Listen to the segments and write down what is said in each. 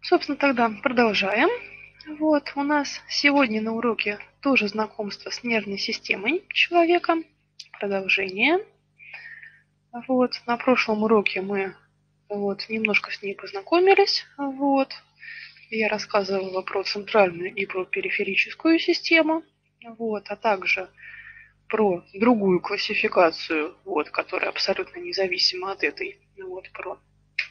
Собственно, тогда продолжаем. Вот, у нас сегодня на уроке тоже знакомство с нервной системой человека. Продолжение. Вот, на прошлом уроке мы немножко с ней познакомились. Вот, я рассказывала про центральную и про периферическую систему. Вот, а также про другую классификацию, которая абсолютно независима от этой. Про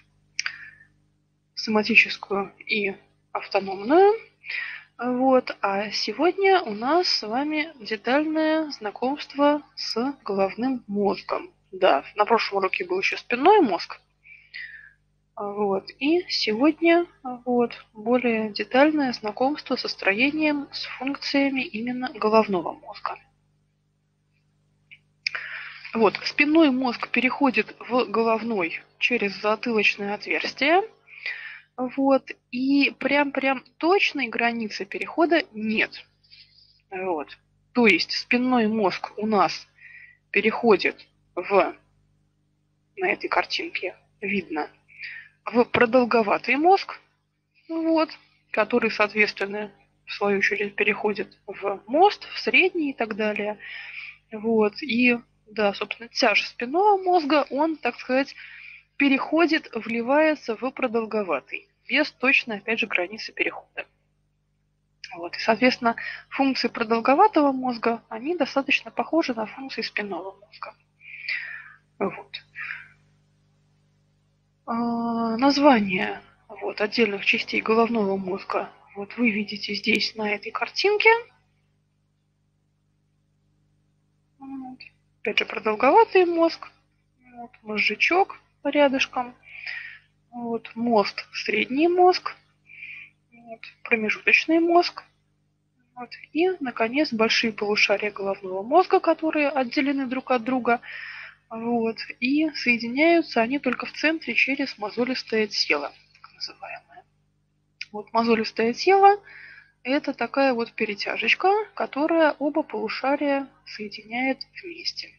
соматическую и автономную. А сегодня у нас с вами детальное знакомство с головным мозгом. Да, на прошлом уроке был еще спинной мозг. И сегодня более детальное знакомство со строением, с функциями именно головного мозга. Спинной мозг переходит в головной через затылочное отверстие. И прям точной границы перехода нет. То есть спинной мозг у нас переходит на этой картинке видно, в продолговатый мозг, который, соответственно, в свою очередь переходит в мост, в средний и так далее. И, да, собственно, тяж спинного мозга, он, так сказать, переходит, вливается в продолговатый, без точной, опять же, границы перехода. И, соответственно, функции продолговатого мозга, они достаточно похожи на функции спинного мозга. Название отдельных частей головного мозга вы видите здесь на этой картинке. Опять же, продолговатый мозг, мозжечок рядышком, мост, средний мозг, промежуточный мозг, и, наконец, большие полушария головного мозга, которые отделены друг от друга, и соединяются они только в центре через мозолистое тело, так называемое. Мозолистое тело – это такая перетяжечка, которая оба полушария соединяет вместе.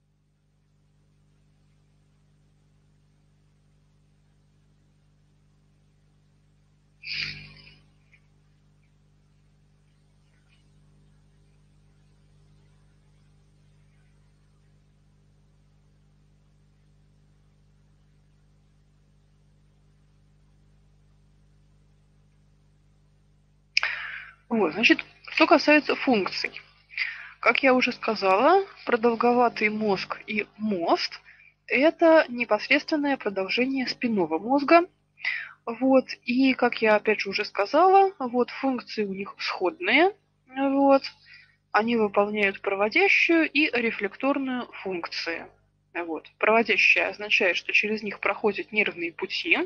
Значит, что касается функций. Как я уже сказала, продолговатый мозг и мост – это непосредственное продолжение спинного мозга. И, как я опять же уже сказала, функции у них сходные. Они выполняют проводящую и рефлекторную функции. Проводящая означает, что через них проходят нервные пути,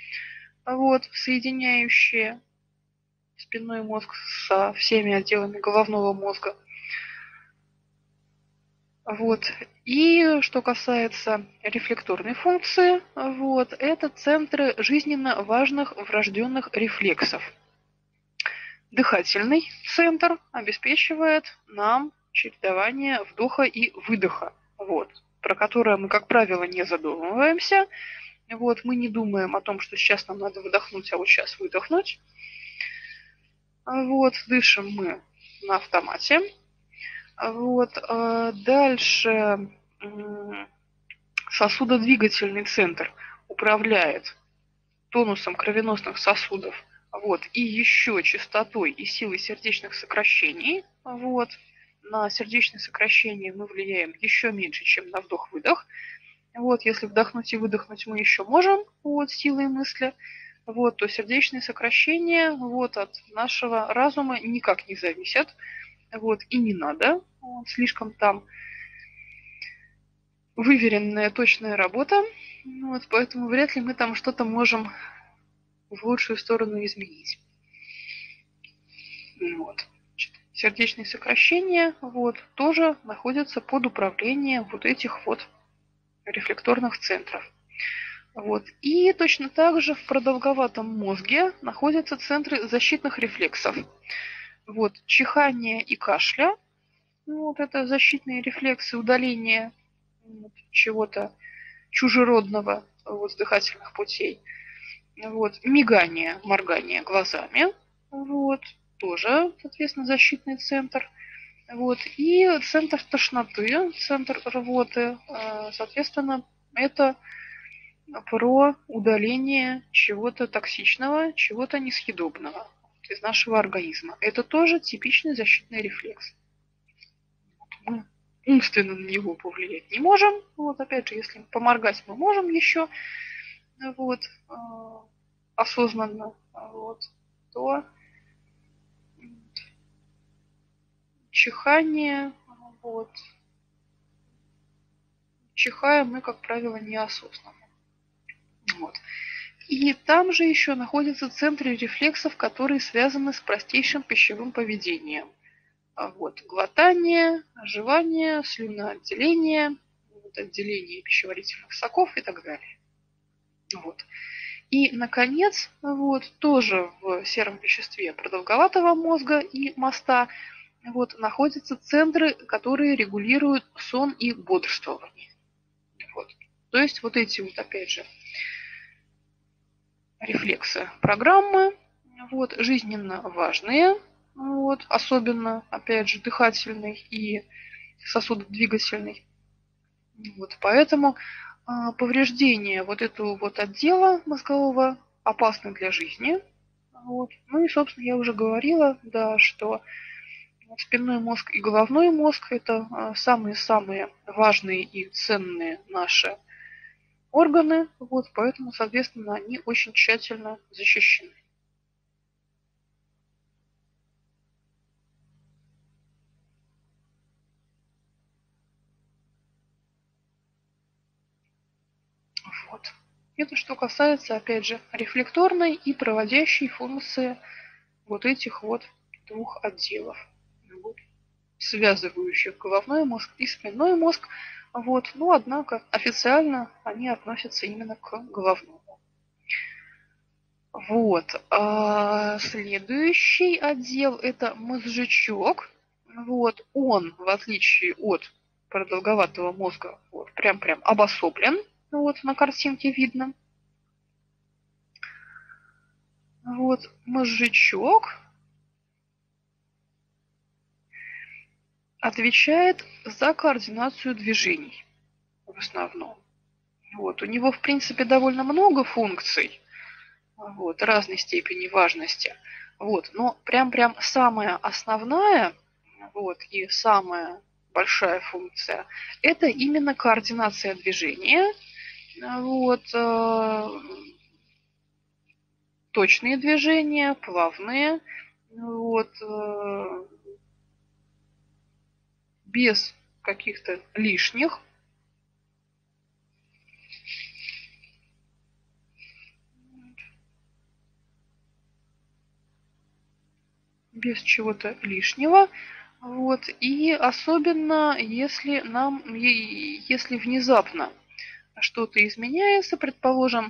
соединяющие спинной мозг со всеми отделами головного мозга. И что касается рефлекторной функции, это центры жизненно важных врожденных рефлексов. Дыхательный центр обеспечивает нам чередование вдоха и выдоха, про которое мы, как правило, не задумываемся. Мы не думаем о том, что сейчас нам надо вдохнуть, а сейчас выдохнуть. Дышим мы на автомате. Дальше сосудодвигательный центр управляет тонусом кровеносных сосудов, и еще частотой и силой сердечных сокращений. На сердечные сокращения мы влияем еще меньше, чем на вдох-выдох. Если вдохнуть и выдохнуть мы еще можем, силой мысли, то сердечные сокращения от нашего разума никак не зависят. И не надо. Слишком там выверенная, точная работа. Поэтому вряд ли мы там что-то можем в лучшую сторону изменить. Сердечные сокращения тоже находятся под управлением этих рефлекторных центров. И точно так же в продолговатом мозге находятся центры защитных рефлексов. Чихание и кашля. Это защитные рефлексы удаления чего-то чужеродного с дыхательных путей. Вот, мигание, моргание глазами, вот, тоже, соответственно, защитный центр. Вот, и центр тошноты, центр рвоты, соответственно, это про удаление чего-то токсичного, чего-то несъедобного из нашего организма. Это тоже типичный защитный рефлекс. Мы умственно на него повлиять не можем. Вот, опять же, если поморгать мы можем еще, вот, осознанно, вот, то чихание, вот, чихаем мы, как правило, неосознанно. Вот. И там же еще находятся центры рефлексов, которые связаны с простейшим пищевым поведением. Вот, глотание, жевание, слюноотделение, вот, отделение пищеварительных соков и так далее. Вот. И, наконец, вот, тоже в сером веществе продолговатого мозга и моста вот, находятся центры, которые регулируют сон и бодрствование. Вот. То есть вот эти вот, опять же, рефлексы программы, вот, жизненно важные, вот, особенно, опять же, дыхательный и сосудодвигательный. Вот, поэтому повреждение вот этого вот отдела мозгового опасно для жизни. Вот. Ну и, собственно, я уже говорила, да, что спинной мозг и головной мозг – это самые-самые важные и ценные наши органы, вот, поэтому, соответственно, они очень тщательно защищены. Вот. Это что касается, опять же, рефлекторной и проводящей функции вот этих вот двух отделов, вот, связывающих головной мозг и спинной мозг. Вот. Но, однако, официально они относятся именно к головному. Вот. Следующий отдел – это мозжечок. Вот. Он, в отличие от продолговатого мозга, вот, прям обособлен. Вот на картинке видно. Вот мозжечок отвечает за координацию движений в основном. Вот. У него, в принципе, довольно много функций, вот, разной степени важности. Вот. Но прям самая основная, вот, и самая большая функция – это именно координация движения. Вот, точные движения, плавные, вот, без каких-то лишних. Без чего-то лишнего. Вот. И особенно, если внезапно что-то изменяется, предположим,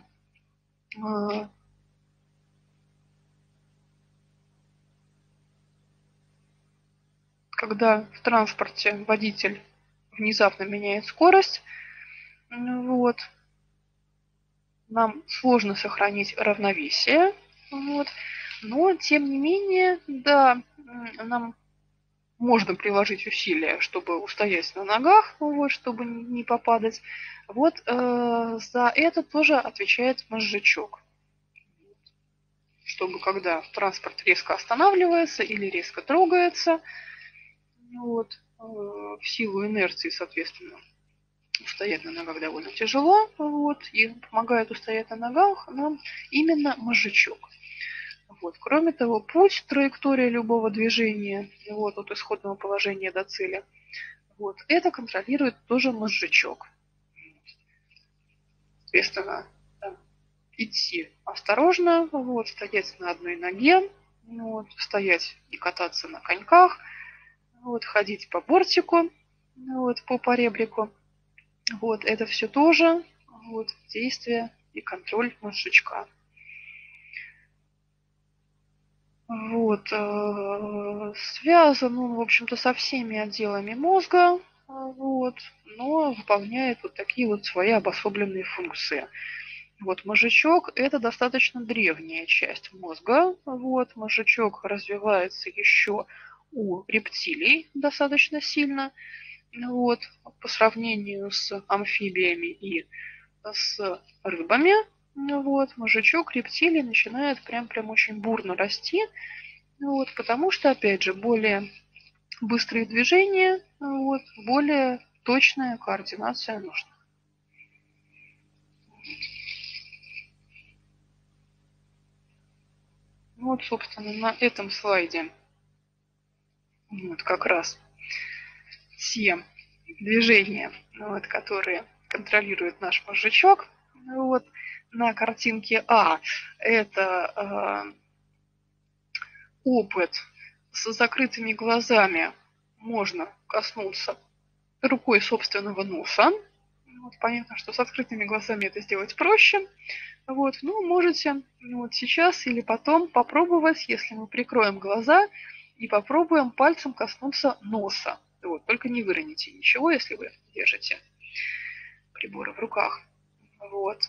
когда в транспорте водитель внезапно меняет скорость, вот, нам сложно сохранить равновесие, вот, но тем не менее, да, нам можно приложить усилия, чтобы устоять на ногах, вот, чтобы не попадать. Вот за это тоже отвечает мозжечок. Чтобы когда транспорт резко останавливается или резко трогается, вот, в силу инерции, соответственно, устоять на ногах довольно тяжело, вот, и помогает устоять на ногах нам именно мозжечок. Вот. Кроме того, путь, траектория любого движения, вот, от исходного положения до цели, вот, это контролирует тоже мозжечок. Соответственно, да, идти осторожно, вот, стоять на одной ноге, вот, стоять и кататься на коньках, вот, ходить по бортику, вот, по поребрику. Вот, это все тоже вот, действие и контроль мозжечка. Вот, связан он, в общем-то, со всеми отделами мозга, вот, но выполняет вот такие вот свои обособленные функции. Вот, мозжечок – это достаточно древняя часть мозга. Вот, мозжечок развивается еще у рептилий достаточно сильно. Вот, по сравнению с амфибиями и с рыбами. Вот, мозжечок рептилий начинает прям очень бурно расти. Вот, потому что, опять же, более быстрые движения, вот, более точная координация нужна. Вот, собственно, на этом слайде вот как раз те движения, вот, которые контролирует наш мозжечок. Вот, на картинке А это опыт с закрытыми глазами. Можно коснуться рукой собственного носа. Вот, понятно, что с открытыми глазами это сделать проще. Вот, ну, можете вот сейчас или потом попробовать, если мы прикроем глаза и попробуем пальцем коснуться носа. Вот, только не выроните ничего, если вы держите приборы в руках. Вот.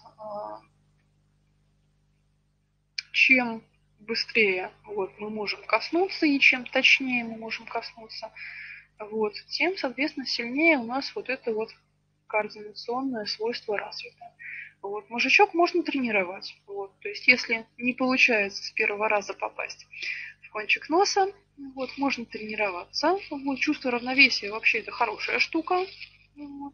Чем быстрее вот, мы можем коснуться и чем точнее мы можем коснуться, вот, тем, соответственно, сильнее у нас вот это вот координационное свойство развито. Вот. Мозжечок можно тренировать. Вот. То есть, если не получается с первого раза попасть в кончик носа, вот, можно тренироваться. Вот. Чувство равновесия вообще это хорошая штука. Вот.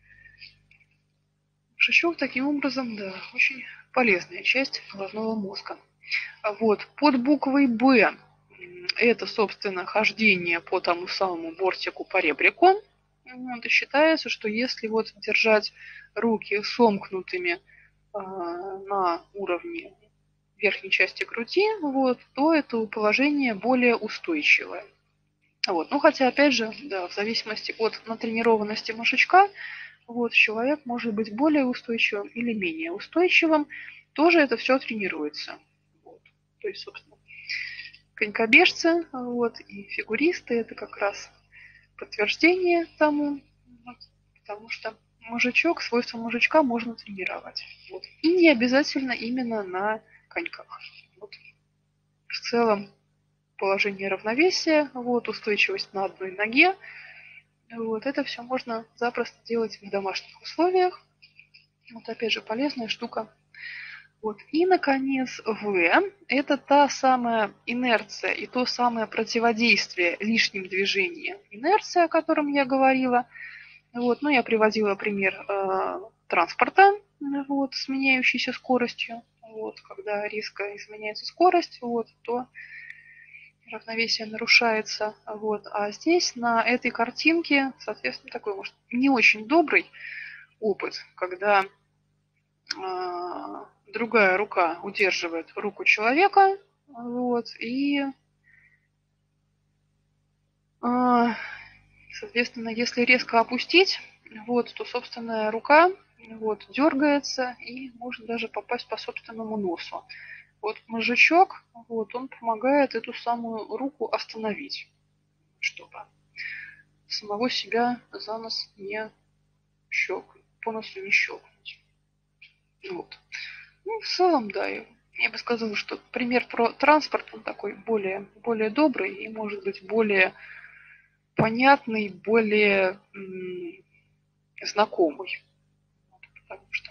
Мозжечок таким образом, да, очень полезная часть головного мозга. Вот. Под буквой «Б» это, собственно, хождение по тому самому бортику по ребрику. Вот, и считается, что если вот держать руки сомкнутыми на уровне верхней части груди, вот, то это положение более устойчивое. Вот. Ну, хотя, опять же, да, в зависимости от натренированности мозжечка, вот, человек может быть более устойчивым или менее устойчивым. Тоже это все тренируется. Вот. То есть, собственно, конькобежцы вот, и фигуристы – это как раз подтверждение тому, вот, потому что мозжечок, свойства мозжечка можно тренировать. Вот. И не обязательно именно на коньках. Вот. В целом положение равновесия, вот, устойчивость на одной ноге, вот, это все можно запросто делать в домашних условиях. Вот опять же полезная штука. Вот. И, наконец, В – это та самая инерция и то самое противодействие лишним движениям. Инерция, о котором я говорила. Вот. Ну, я приводила пример транспорта вот, с меняющейся скоростью. Вот. Когда резко изменяется скорость, вот, то равновесие нарушается. Вот. А здесь, на этой картинке, соответственно, такой, может, не очень добрый опыт, когда другая рука удерживает руку человека, вот, и, соответственно, если резко опустить, вот, то собственная рука вот, дергается и может даже попасть по собственному носу. Вот мозжечок, вот, он помогает эту самую руку остановить, чтобы самого себя за нос не щелкнуть, по носу не щелкнуть. Вот. Ну, в целом, да, я бы сказала, что пример про транспорт, он такой более добрый и, может быть, более понятный, более знакомый. Потому что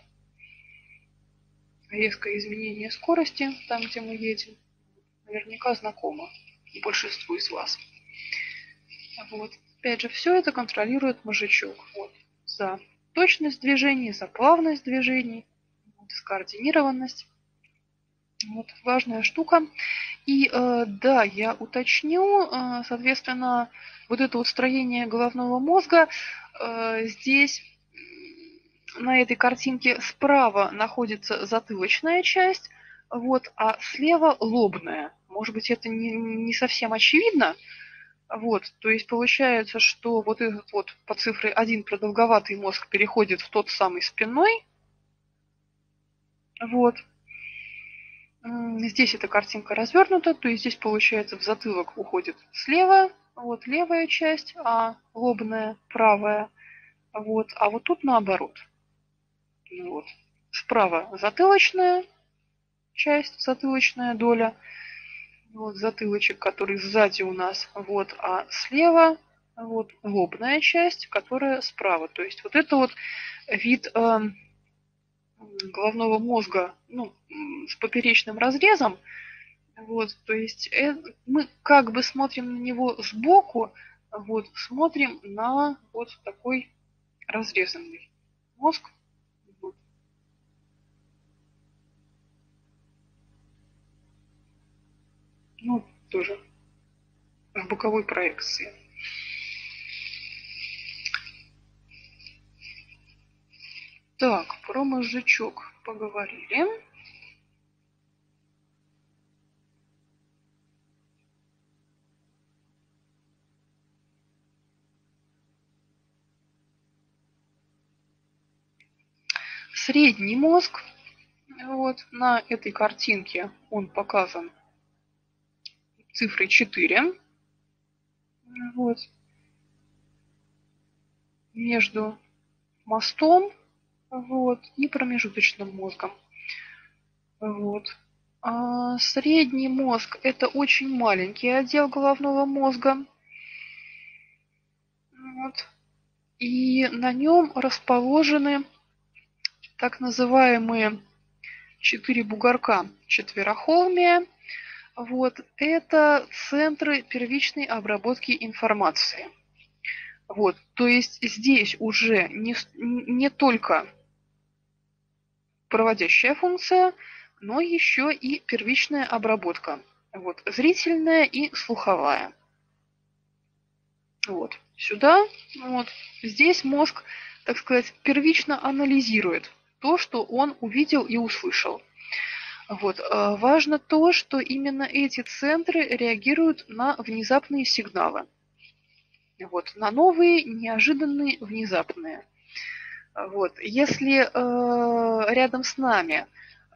резкое изменение скорости там, где мы едем, наверняка знакомо большинству из вас. Вот. Опять же, все это контролирует мозжечок. Вот. За точность движений, за плавность движений, вот, скоординированность. Вот, важная штука. И да, я уточню, соответственно, вот это вот строение головного мозга здесь на этой картинке справа находится затылочная часть, вот, а слева лобная. Может быть, это не совсем очевидно. Вот, то есть получается, что вот этот вот по цифре 1 продолговатый мозг переходит в тот самый спинной. Вот. Здесь эта картинка развернута, то есть здесь получается в затылок уходит слева, вот левая часть, а лобная правая, вот, а вот тут наоборот. Вот. Справа затылочная часть, затылочная доля, вот затылочек, который сзади у нас, вот, а слева вот лобная часть, которая справа. То есть вот это вот вид головного мозга, ну, с поперечным разрезом. Вот, то есть мы как бы смотрим на него сбоку, вот, смотрим на вот такой разрезанный мозг. Вот. Ну, тоже в боковой проекции. Так, про мозжечок поговорили. Средний мозг, вот, на этой картинке он показан цифрой 4. Вот, между мостом, вот, и промежуточным мозгом. Вот. А средний мозг – это очень маленький отдел головного мозга. Вот. И на нем расположены так называемые 4 бугорка четверохолмия. Вот. Это центры первичной обработки информации. Вот. То есть здесь уже не только проводящая функция, но еще и первичная обработка. Вот. Зрительная и слуховая. Вот. Сюда, вот. Здесь мозг, так сказать, первично анализирует то, что он увидел и услышал. Вот. Важно то, что именно эти центры реагируют на внезапные сигналы. Вот. На новые, неожиданные, внезапные. Вот. Если рядом с нами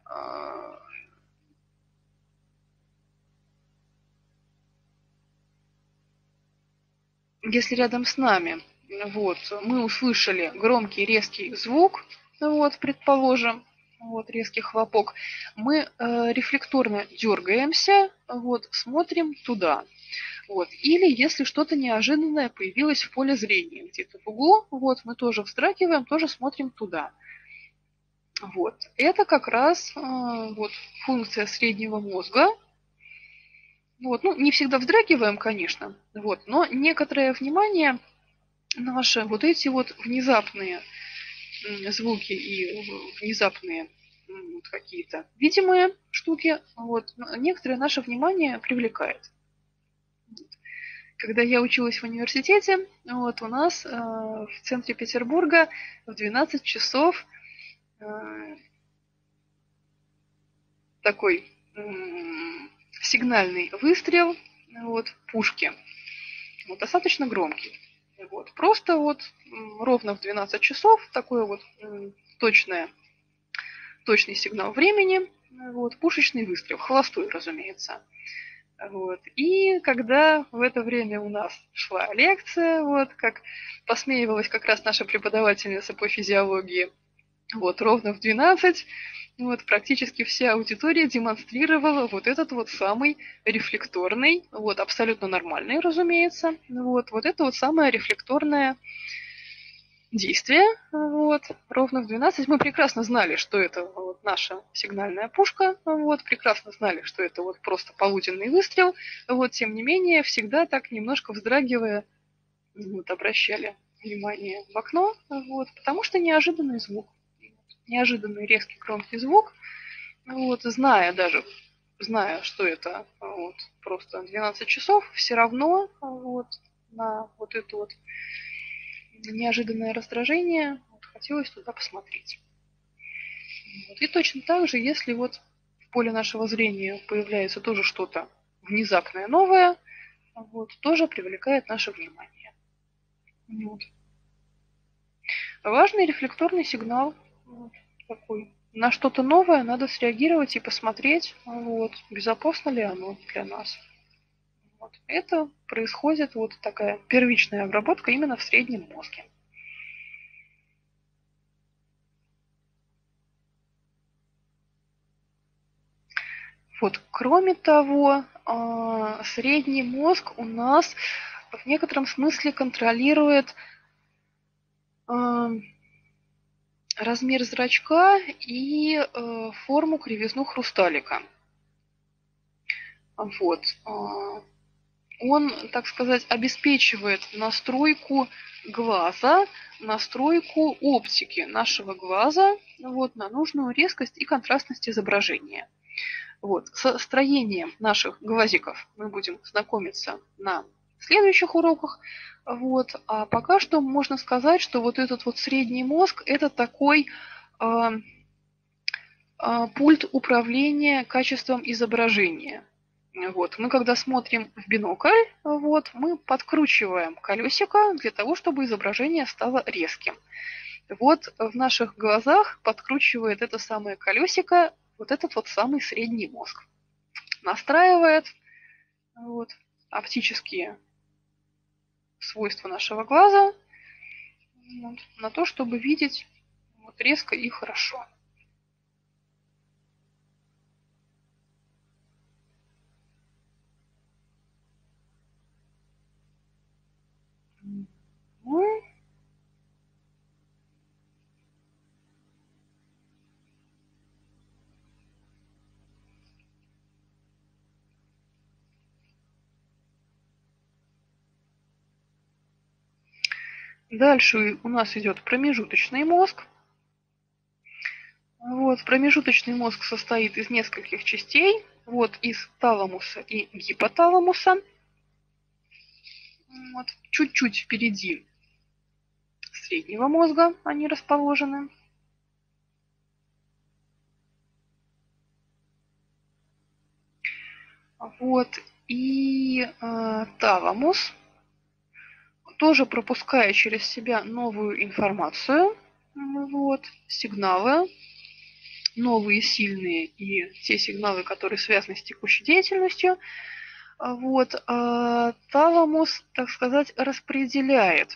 вот, мы услышали громкий резкий звук, вот, предположим, вот, резкий хлопок, мы рефлекторно дергаемся, вот, смотрим туда. Вот. Или если что-то неожиданное появилось в поле зрения, где-то в углу, вот, мы тоже вздрагиваем, тоже смотрим туда. Вот. Это как раз вот, функция среднего мозга. Вот. Ну, не всегда вздрагиваем, конечно, вот, но некоторое внимание наши вот эти вот внезапные звуки и внезапные вот какие-то видимые штуки, вот, некоторое наше внимание привлекает. Когда я училась в университете, вот, у нас в центре Петербурга в 12 часов такой сигнальный выстрел вот, пушки. Вот, достаточно громкий. Вот, просто вот ровно в 12 часов такой вот точный сигнал времени, вот, пушечный выстрел, холостой, разумеется. Вот. И когда в это время у нас шла лекция, вот, как посмеивалась как раз наша преподавательница по физиологии, вот, ровно в 12, вот, практически вся аудитория демонстрировала вот этот вот самый рефлекторный, вот, абсолютно нормальный, разумеется, вот это вот самое рефлекторное действие, вот, ровно в 12. Мы прекрасно знали, что это вот наша сигнальная пушка, вот, прекрасно знали, что это вот просто полуденный выстрел, вот, тем не менее, всегда так немножко вздрагивая, вот, обращали внимание в окно, вот, потому что неожиданный звук, неожиданный резкий громкий звук, вот, зная, что это вот, просто 12 часов, все равно вот, на вот это вот неожиданное раздражение, вот, хотелось туда посмотреть. Вот. И точно так же, если вот в поле нашего зрения появляется тоже что-то внезапное, новое, вот, тоже привлекает наше внимание. Вот. Важный рефлекторный сигнал вот, такой. На что-то новое надо среагировать и посмотреть, вот, безопасно ли оно для нас. Вот. Это происходит вот такая первичная обработка именно в среднем мозге. Вот, кроме того, средний мозг у нас в некотором смысле контролирует размер зрачка и форму кривизну хрусталика. Вот. Он, так сказать, обеспечивает настройку глаза, настройку оптики нашего глаза вот, на нужную резкость и контрастность изображения. Вот. Со строением наших глазиков мы будем знакомиться на следующих уроках. Вот. А пока что можно сказать, что вот этот вот средний мозг – это такой пульт управления качеством изображения. Вот. Мы когда смотрим в бинокль, вот, мы подкручиваем колесико для того, чтобы изображение стало резким. Вот в наших глазах подкручивает это самое колесико вот этот вот самый средний мозг. Настраивает вот, оптические свойства нашего глаза вот, на то, чтобы видеть вот, резко и хорошо. Дальше у нас идет промежуточный мозг. Вот, промежуточный мозг состоит из нескольких частей. Вот, из таламуса и гипоталамуса. Вот, чуть-чуть впереди среднего мозга они расположены. Вот, и таламус тоже пропуская через себя новую информацию, вот, сигналы, новые сильные и те сигналы, которые связаны с текущей деятельностью, вот, таламус, так сказать, распределяет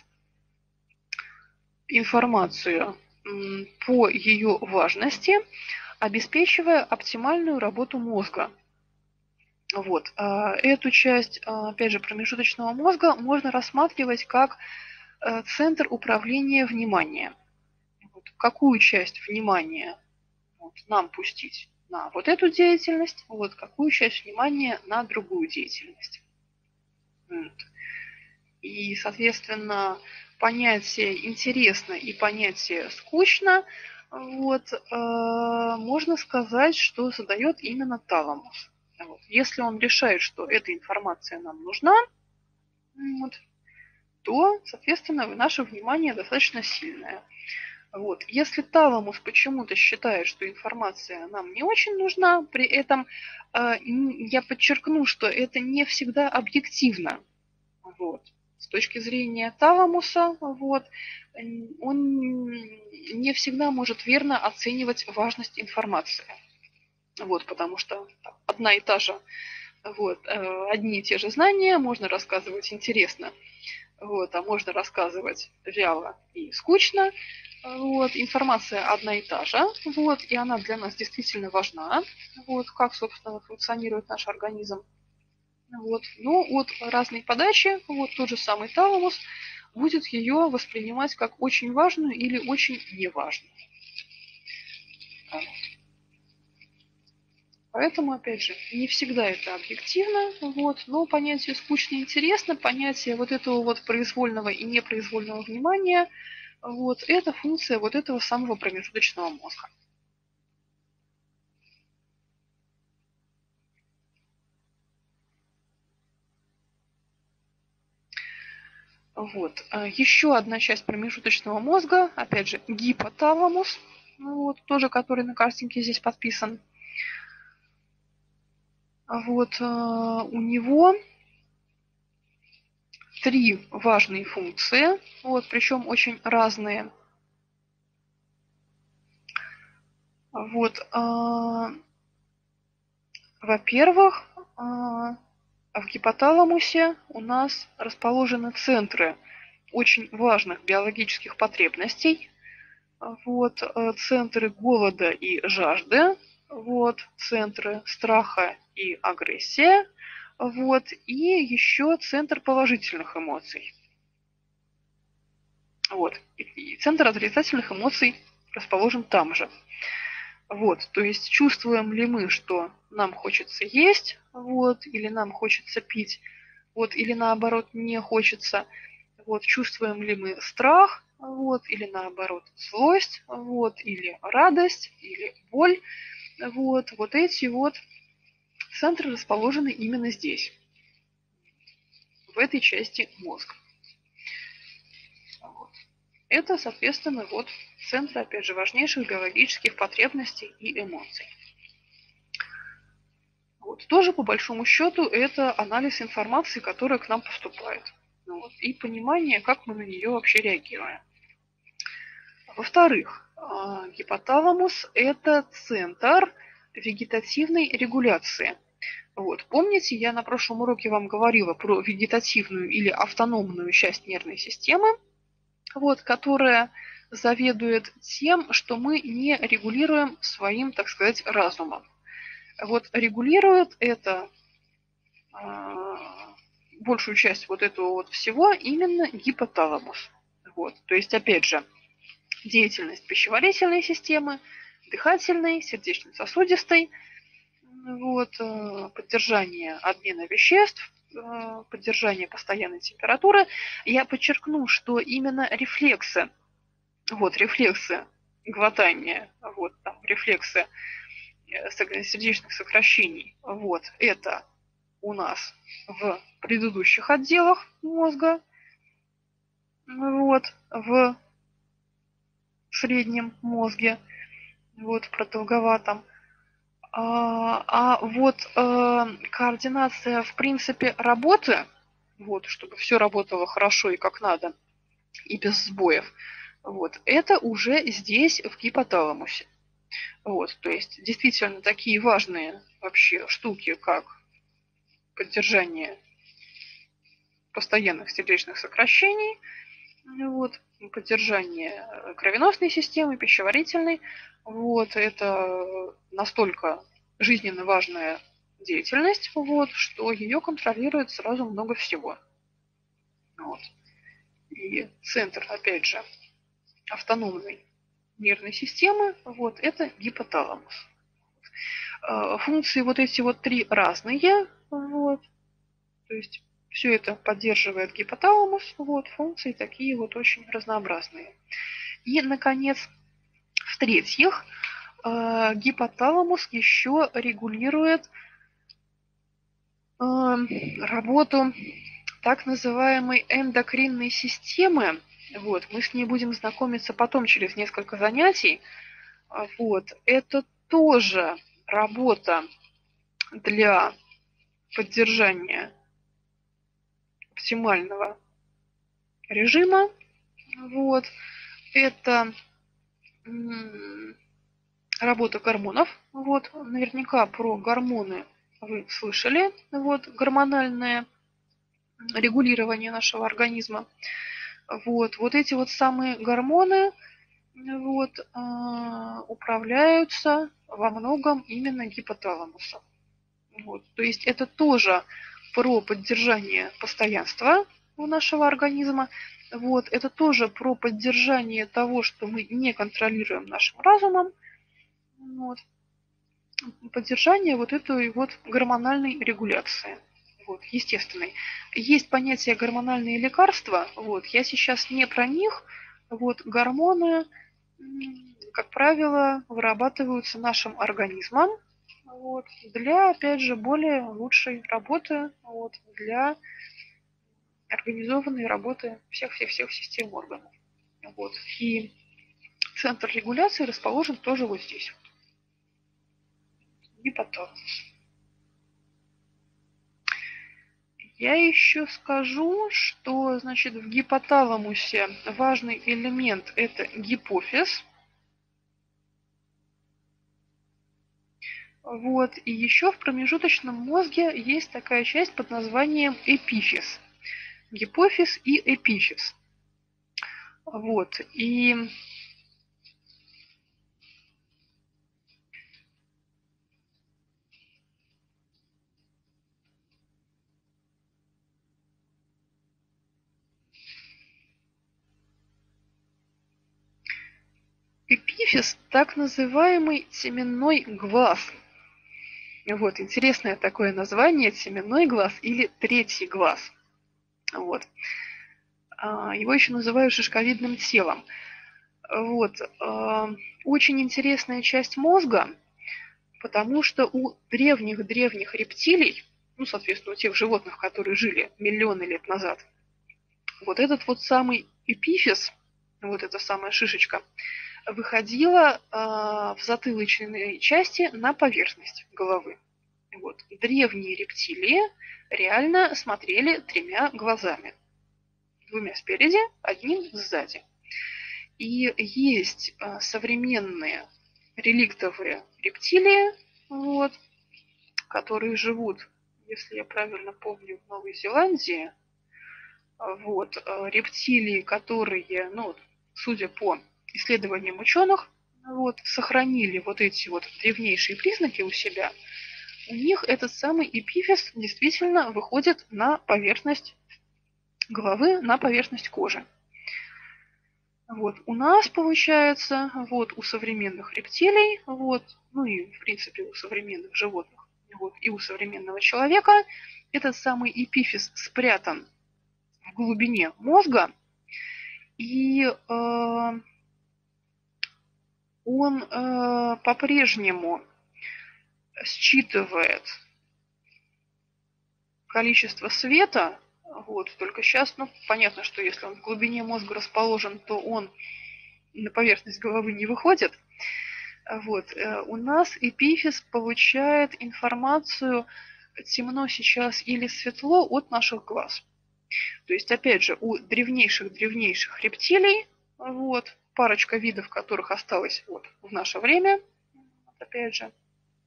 информацию по ее важности, обеспечивая оптимальную работу мозга. Вот. Эту часть, опять же, промежуточного мозга можно рассматривать как центр управления вниманием. Вот. Какую часть внимания вот, нам пустить на вот эту деятельность, вот, какую часть внимания на другую деятельность. Вот. И, соответственно, понятие интересно и понятие скучно, вот, можно сказать, что задает именно таламус. Вот. Если он решает, что эта информация нам нужна, вот, то, соответственно, наше внимание достаточно сильное. Вот. Если таламус почему-то считает, что информация нам не очень нужна, при этом я подчеркну, что это не всегда объективно. Вот. С точки зрения таламуса, вот, он не всегда может верно оценивать важность информации. Вот, потому что одна и та же, вот, одни и те же знания можно рассказывать интересно, вот, а можно рассказывать вяло и скучно. Вот, информация одна и та же, вот, и она для нас действительно важна, вот, как, собственно, функционирует наш организм. Вот, но от разной подачи, вот, тот же самый таламус будет ее воспринимать как очень важную или очень неважную. Поэтому, опять же, не всегда это объективно, вот, но понятие скучно и интересно, понятие вот этого вот произвольного и непроизвольного внимания, вот, это функция вот этого самого промежуточного мозга. Вот. Еще одна часть промежуточного мозга, опять же, гипоталамус, вот, тоже который на картинке здесь подписан. Вот, у него три важные функции, вот, причем очень разные. Вот, во-первых, в гипоталамусе у нас расположены центры очень важных биологических потребностей, вот, центры голода и жажды, вот, центры страха и агрессия, вот, и еще центр положительных эмоций. Вот, и центр отрицательных эмоций расположен там же. Вот, то есть чувствуем ли мы, что нам хочется есть, вот, или нам хочется пить, вот, или наоборот не хочется, вот, чувствуем ли мы страх, вот, или наоборот злость, вот, или радость, или боль, вот, вот эти вот центры расположены именно здесь, в этой части мозга. Вот. Это, соответственно, вот центры, опять же, важнейших биологических потребностей и эмоций. Вот. Тоже, по большому счету, это анализ информации, которая к нам поступает. Вот. И понимание, как мы на нее вообще реагируем. Во-вторых, гипоталамус – это центр вегетативной регуляции. Вот. Помните, я на прошлом уроке вам говорила про вегетативную или автономную часть нервной системы, вот, которая заведует тем, что мы не регулируем своим, так сказать, разумом. Вот регулирует это большую часть вот этого вот всего именно гипоталамус. Вот. То есть, опять же, деятельность пищеварительной системы, дыхательной, сердечно-сосудистой, вот, поддержание обмена веществ, поддержание постоянной температуры. Я подчеркну, что именно рефлексы, вот, рефлексы глотания, вот, там, рефлексы сердечных сокращений, вот, это у нас в предыдущих отделах мозга, вот, в среднем мозге, вот, в продолговатом. А вот координация, в принципе, работы, вот, чтобы все работало хорошо и как надо, и без сбоев, вот, это уже здесь, в гипоталамусе. Вот, то есть, действительно, такие важные вообще штуки, как поддержание постоянных сердечных сокращений, вот, поддержание кровеносной системы, пищеварительной, вот, это настолько жизненно важная деятельность, вот, что ее контролирует сразу много всего. Вот. И центр, опять же, автономной нервной системы, вот, это гипоталамус. Функции вот эти вот три разные, вот, то есть все это поддерживает гипоталамус, вот, функции такие вот очень разнообразные. И, наконец, в-третьих, гипоталамус еще регулирует работу так называемой эндокринной системы. Вот, мы с ней будем знакомиться потом через несколько занятий. Вот, это тоже работа для поддержания оптимального режима. Вот, это работа гормонов. Вот, наверняка про гормоны вы слышали. Вот, гормональное регулирование нашего организма. Вот, вот эти вот самые гормоны вот, управляются во многом именно гипоталамусом. Вот, то есть это тоже про поддержание постоянства у нашего организма. Вот, это тоже про поддержание того, что мы не контролируем нашим разумом. Вот. Поддержание вот этой вот гормональной регуляции. Вот, естественной. Есть понятие гормональные лекарства. Вот, я сейчас не про них. Вот, гормоны, как правило, вырабатываются нашим организмом. Вот, для, опять же, более лучшей работы, вот, для организованной работы всех-всех-всех систем органов. Вот. И центр регуляции расположен тоже вот здесь. Гипоталамус. Я еще скажу, что, значит, в гипоталамусе важный элемент – это гипофиз. Вот. И еще в промежуточном мозге есть такая часть под названием эпифиз. Гипофиз и эпифиз. Вот. И эпифиз, так называемый теменной глаз. Вот, интересное такое название, теменной глаз или третий глаз. Вот. Его еще называют шишковидным телом. Вот. Очень интересная часть мозга, потому что у древних-древних рептилий, ну, соответственно, у тех животных, которые жили миллионы лет назад, вот этот вот самый эпифиз, вот эта самая шишечка, выходила в затылочной части на поверхность головы. Вот. Древние рептилии реально смотрели тремя глазами. Двумя спереди, одним сзади. И есть современные реликтовые рептилии, вот, которые живут, если я правильно помню, в Новой Зеландии. Вот, рептилии, которые, ну, судя по исследованиям ученых, вот, сохранили вот эти вот древнейшие признаки у себя, у них этот самый эпифиз действительно выходит на поверхность головы, на поверхность кожи. Вот, у нас получается, вот, у современных рептилий, вот, ну и, в принципе, у современных животных, вот, и у современного человека этот самый эпифиз спрятан в глубине мозга, и он по-прежнему считывает количество света, вот, только сейчас, ну, понятно, что если он в глубине мозга расположен, то он на поверхность головы не выходит. Вот, у нас эпифиз получает информацию, темно сейчас или светло, от наших глаз. То есть, опять же, у древнейших рептилий, вот, парочка видов, которых осталось вот в наше время, опять же,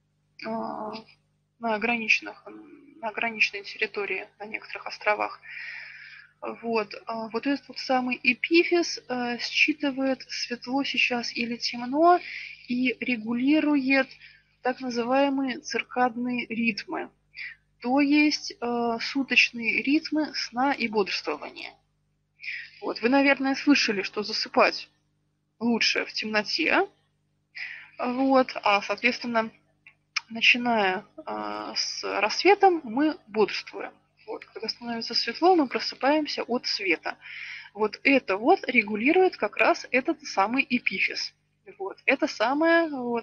на ограниченной территории, на некоторых островах. Вот, вот этот вот самый эпифиз считывает, светло сейчас или темно, и регулирует так называемые циркадные ритмы, то есть суточные ритмы сна и бодрствования. Вот, вы, наверное, слышали, что засыпать лучше в темноте, вот, а, соответственно, начиная с рассветом, мы бодрствуем. Вот, когда становится светло, мы просыпаемся от света. Вот это вот регулирует как раз этот самый эпифиз. Вот, это самая вот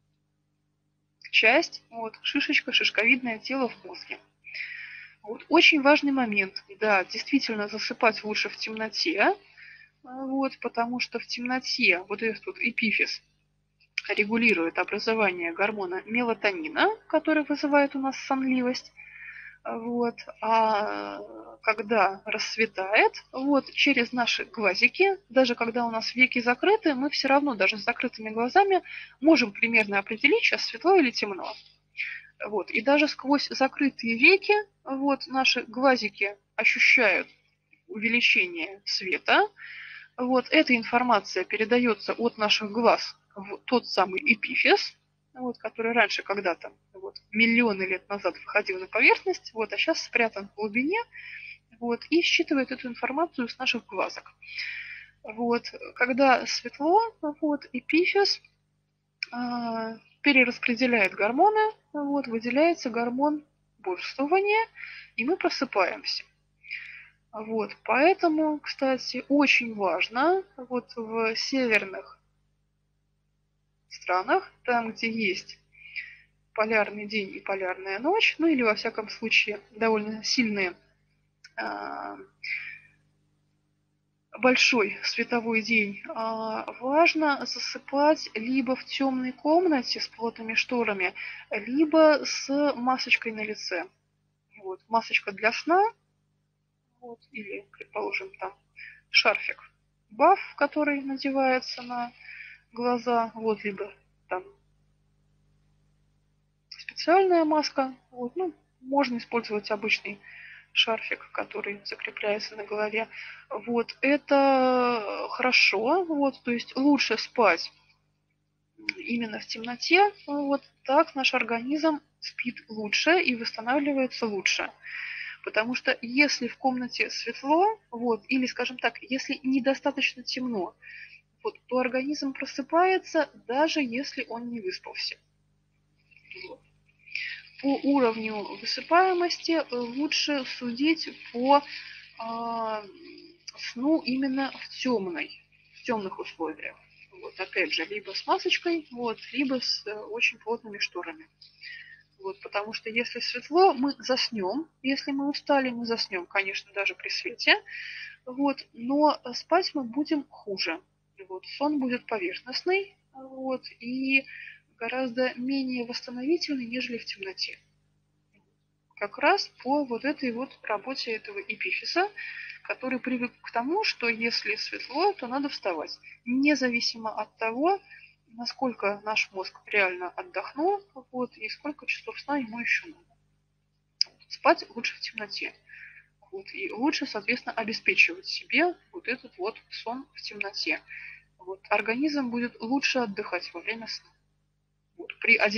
часть, вот, шишечка, шишковидное тело в мозге. Вот, очень важный момент. Да, действительно, засыпать лучше в темноте, вот, потому что в темноте вот этот вот эпифиз регулирует образование гормона мелатонина, который вызывает у нас сонливость. Вот. А когда рассветает, вот, через наши глазики, даже когда у нас веки закрыты, мы все равно даже с закрытыми глазами можем примерно определить, сейчас светло или темно. Вот. И даже сквозь закрытые веки вот, наши глазики ощущают увеличение света. Вот. Эта информация передается от наших глаз в тот самый эпифиз, вот, который раньше когда-то, вот, миллионы лет назад выходил на поверхность, вот, а сейчас спрятан в глубине, вот, и считывает эту информацию с наших глазок. Вот, когда светло, вот, эпифиз перераспределяет гормоны, вот, выделяется гормон бодрствования, и мы просыпаемся. Вот, поэтому, кстати, очень важно вот в северных странах, там, где есть полярный день и полярная ночь, ну или во всяком случае довольно сильные большой световой день, важно засыпать либо в темной комнате с плотными шторами, либо с масочкой на лице. Вот, масочка для сна, вот, или, предположим, там шарфик баф, который надевается на глаза, вот, либо там специальная маска, вот, ну, можно использовать обычный шарфик, который закрепляется на голове. Вот, это хорошо, вот, то есть лучше спать именно в темноте, вот, так наш организм спит лучше и восстанавливается лучше. Потому что если в комнате светло, вот, или, скажем так, если недостаточно темно, вот, то организм просыпается, даже если он не выспался. Вот. По уровню высыпаемости лучше судить по сну именно в темных условиях. Вот, опять же, либо с масочкой, вот, либо с очень плотными шторами. Вот, потому что если светло, мы заснем. Если мы устали, мы заснем, конечно, даже при свете. Вот, но спать мы будем хуже. Вот, сон будет поверхностный, вот, и гораздо менее восстановительный, нежели в темноте. Как раз по вот этой вот работе этого эпифиза, который привык к тому, что если светло, то надо вставать. Независимо от того, насколько наш мозг реально отдохнул, вот, и сколько часов сна ему еще надо. Спать лучше в темноте. Вот, и лучше, соответственно, обеспечивать себе вот этот вот сон в темноте. Вот, организм будет лучше отдыхать во время сна. Вот,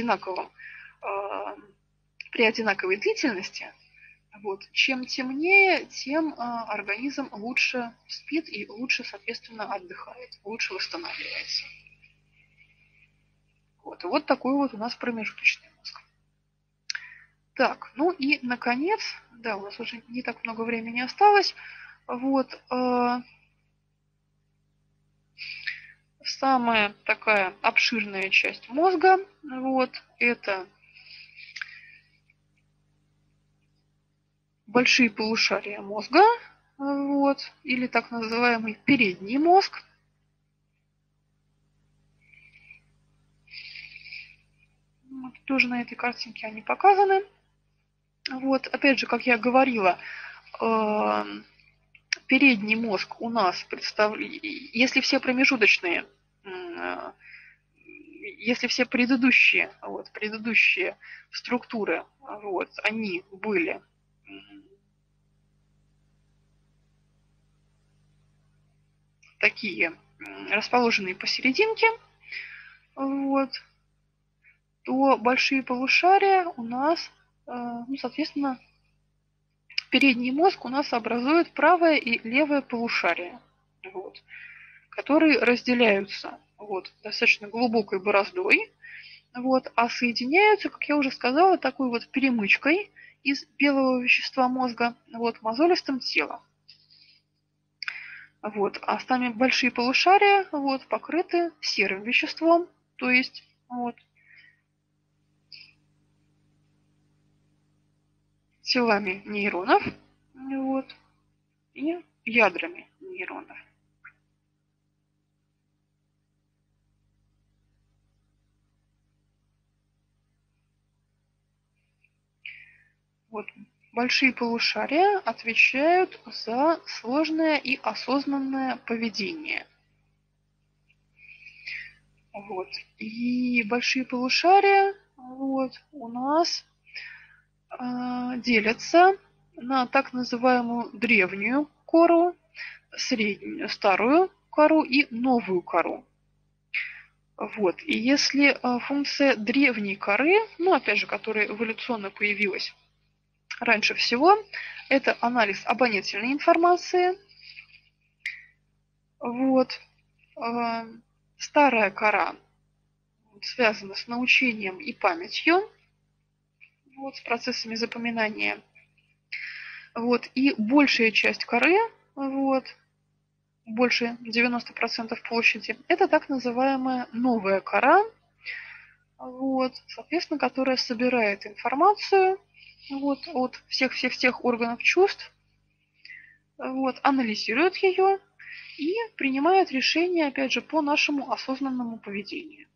при одинаковой длительности, вот, чем темнее, тем организм лучше спит и лучше, соответственно, отдыхает, лучше восстанавливается. Вот, и вот такой вот у нас промежуточный мозг. Так, ну и наконец, да, у нас уже не так много времени осталось. Вот, самая такая обширная часть мозга, вот, это большие полушария мозга, вот, или так называемый передний мозг. Вот, тоже на этой картинке они показаны. Вот, опять же, как я говорила, передний мозг у нас представляет, если все промежуточные, если все предыдущие структуры, вот, они были такие, расположенные посерединке, вот, то большие полушария у нас, ну, соответственно, передний мозг у нас образует правое и левое полушарие, вот, которые разделяются вот, достаточно глубокой бороздой, вот, а соединяются, как я уже сказала, такой вот перемычкой из белого вещества мозга, вот, мозолистым телом. Вот, а сами большие полушария вот, покрыты серым веществом, то есть вот, телами нейронов, вот, и ядрами нейронов. Вот. Большие полушария отвечают за сложное и осознанное поведение. Вот. И большие полушария вот, у нас делятся на так называемую древнюю кору, среднюю, старую кору и новую кору. Вот. И если функция древней коры, ну опять же, которая эволюционно появилась раньше всего, это анализ обонятельной информации. Вот. Старая кора связана с научением и памятью, вот, с процессами запоминания. Вот. И большая часть коры, вот, больше 90% площади, это так называемая новая кора, вот, соответственно, которая собирает информацию вот, от всех органов чувств, вот, анализирует ее и принимает решения, опять же, по нашему осознанному поведению.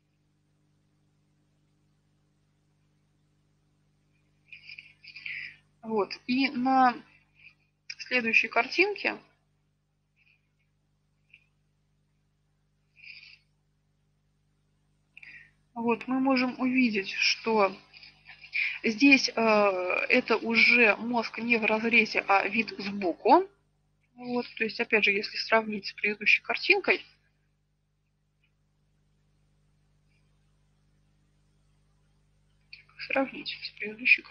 Вот. И на следующей картинке вот, мы можем увидеть, что здесь это уже мозг не в разрезе, а вид сбоку. Вот, то есть, опять же, если сравнить с предыдущей картинкой,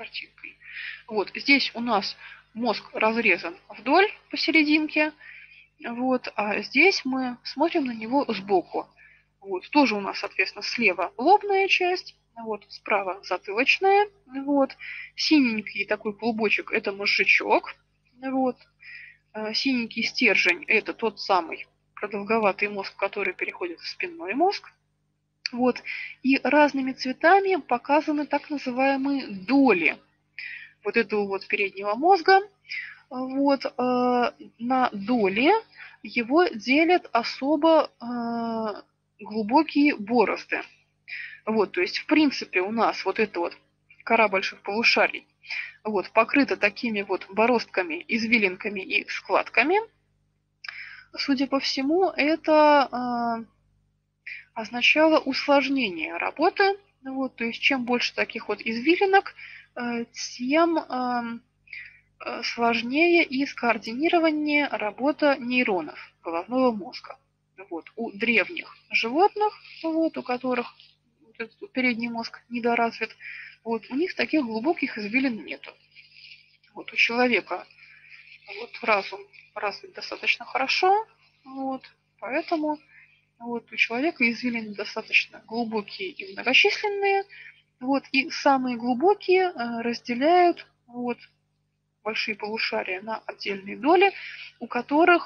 Вот, здесь у нас мозг разрезан вдоль посерединке, Вот, а здесь мы смотрим на него сбоку. Вот, тоже у нас, соответственно, слева лобная часть, вот, справа затылочная, вот, синенький такой клубочек – это мозжечок, вот, синенький стержень – это тот самый продолговатый мозг, который переходит в спинной мозг, вот, и разными цветами показаны так называемые доли вот этого вот переднего мозга, вот, на доли его делят особо глубокие борозды. Вот, то есть, в принципе, у нас вот эта вот кора больших полушарий вот, покрыта такими вот бороздками, извилинками и складками. Судя по всему, это означало усложнение работы. Вот, то есть, чем больше таких вот извилинок, тем сложнее и скоординированнее работа нейронов головного мозга. Вот. У древних животных, вот, у которых вот этот передний мозг недоразвит, вот, у них таких глубоких извилин нету. Вот, у человека вот, разум развит достаточно хорошо, вот, поэтому вот, у человека извилины достаточно глубокие и многочисленные, вот, и самые глубокие разделяют вот, большие полушария на отдельные доли, у которых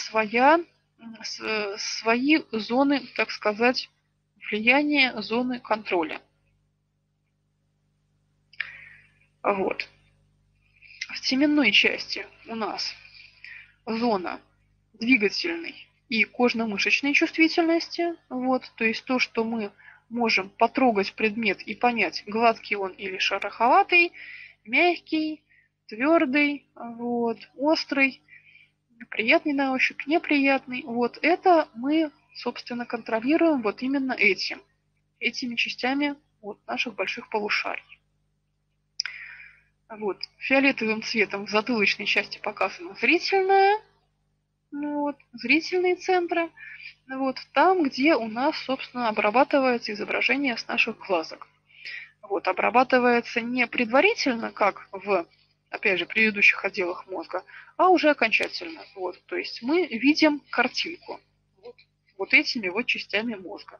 свои зоны, так сказать, влияния, зоны контроля. Вот. В теменной части у нас зона двигательной и кожно-мышечной чувствительности. Вот, то есть то, что мы можем потрогать предмет и понять, гладкий он или шероховатый, мягкий, твердый, вот, острый, приятный на ощупь, неприятный. Вот это мы, собственно, контролируем вот именно этими частями вот наших больших полушарий. Вот. Фиолетовым цветом в затылочной части показано зрительное, вот, зрительные центры. Вот, там, где у нас, собственно, обрабатывается изображение с наших глазок. Вот, обрабатывается не предварительно, как в, опять же, предыдущих отделах мозга, а уже окончательно. Вот, то есть мы видим картинку вот этими вот частями мозга.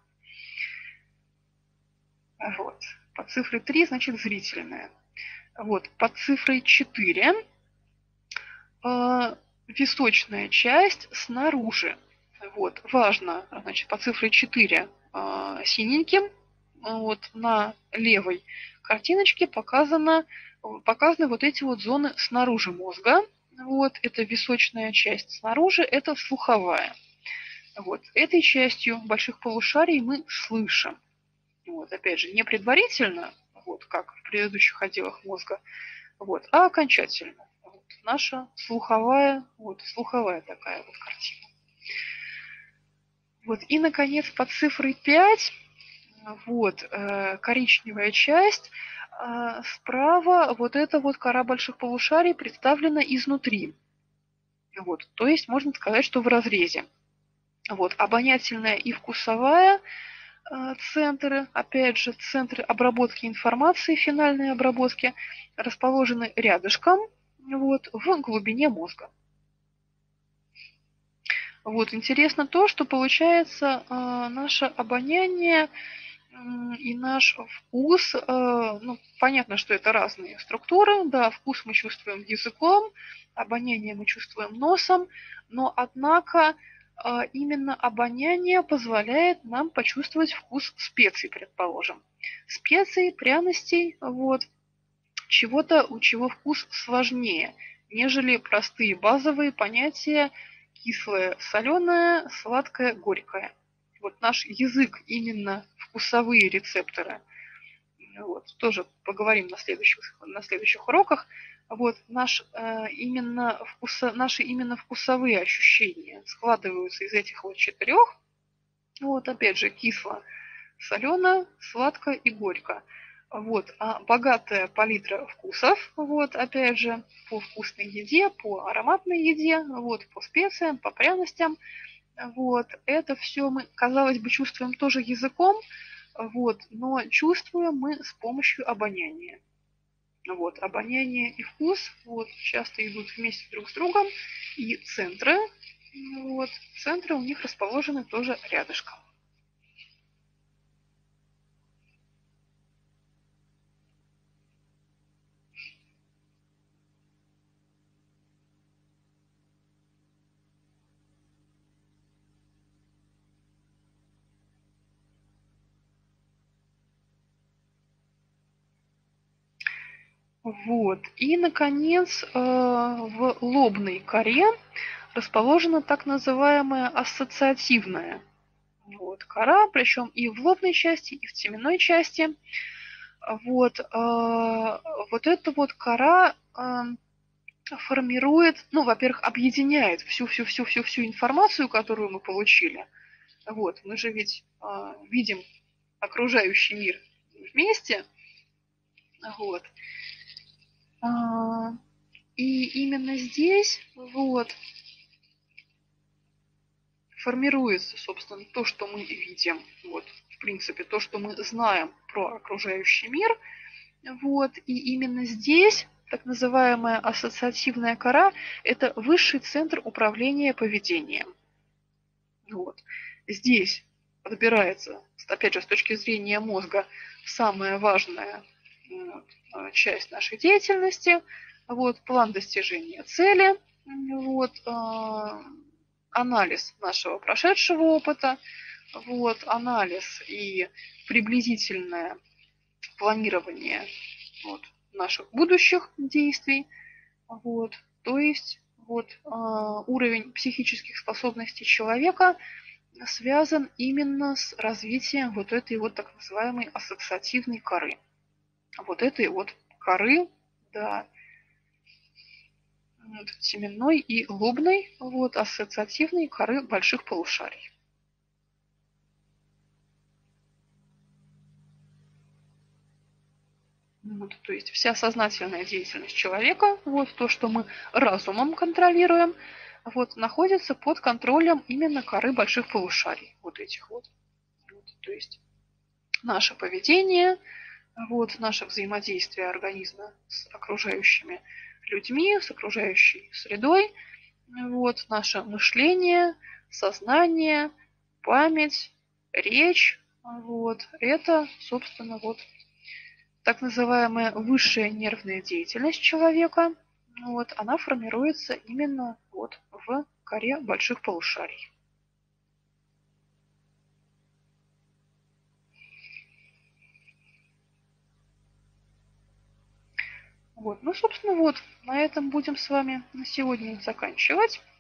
Вот. Под цифрой 3, значит, зрительное. Вот, под цифрой 4 височная часть снаружи. Вот, важно, значит, по цифре 4 синеньким вот на левой картиночке показаны вот эти вот зоны снаружи мозга. Вот, это височная часть снаружи, это слуховая. Вот, этой частью больших полушарий мы слышим. Вот, опять же, не предварительно, вот, как в предыдущих отделах мозга, вот, а окончательно. Вот, наша слуховая такая вот картина. Вот, и, наконец, под цифрой 5, вот, коричневая часть, справа вот эта вот кора больших полушарий представлена изнутри. Вот, то есть можно сказать, что в разрезе. Вот, обонятельная и вкусовая центры, опять же, центры обработки информации, финальной обработки, расположены рядышком, вот, в глубине мозга. Вот, интересно то, что получается наше обоняние и наш вкус, ну, понятно, что это разные структуры, да, вкус мы чувствуем языком, обоняние мы чувствуем носом, но, однако, именно обоняние позволяет нам почувствовать вкус специй, предположим. Специй, пряностей, вот, чего-то, у чего вкус сложнее, нежели простые базовые понятия кислое, соленое, сладкое, горькое. Вот наш язык, именно вкусовые рецепторы, вот, тоже поговорим на следующих уроках, вот, наши именно вкусовые ощущения складываются из этих вот 4, вот, опять же, кисло, солено, сладко и горько. Вот, а богатая палитра вкусов, вот, опять же, по вкусной еде, по ароматной еде, вот, по специям, по пряностям, вот, это все мы, казалось бы, чувствуем тоже языком, вот, но чувствуем мы с помощью обоняния. Вот, обоняние и вкус вот, часто идут вместе друг с другом, и центры Вот. Центры у них расположены тоже рядышком. Вот. И, наконец, в лобной коре расположена так называемая ассоциативная вот, кора, причем и в лобной части, и в теменной части. Вот, вот эта вот кора формирует, ну, во-первых, объединяет всю информацию, которую мы получили. Вот, мы же ведь видим окружающий мир вместе. Вот. И именно здесь вот формируется, собственно, то, что мы видим. Вот, в принципе, то, что мы знаем про окружающий мир. Вот, и именно здесь так называемая ассоциативная кора – это высший центр управления поведением. Вот. Здесь подбирается, опять же, с точки зрения мозга, самая важная вот, часть нашей деятельности, вот, план достижения цели, вот, анализ нашего прошедшего опыта, вот, анализ и приблизительное планирование вот, наших будущих действий. Вот, то есть вот, уровень психических способностей человека связан именно с развитием вот этой вот так называемой ассоциативной коры. Вот этой вот коры, да, вот, теменной и лобной, вот, ассоциативной коры больших полушарий. Вот, то есть вся сознательная деятельность человека, вот то, что мы разумом контролируем, вот, находится под контролем именно коры больших полушарий, вот этих вот. Вот, то есть наше поведение, вот, наше взаимодействие организма с окружающими людьми, с окружающей средой, вот, наше мышление, сознание, память, речь, вот, это, собственно, вот так называемая высшая нервная деятельность человека, вот, она формируется именно вот в коре больших полушарий. Вот, ну, собственно, вот, на этом будем с вами на сегодня заканчивать.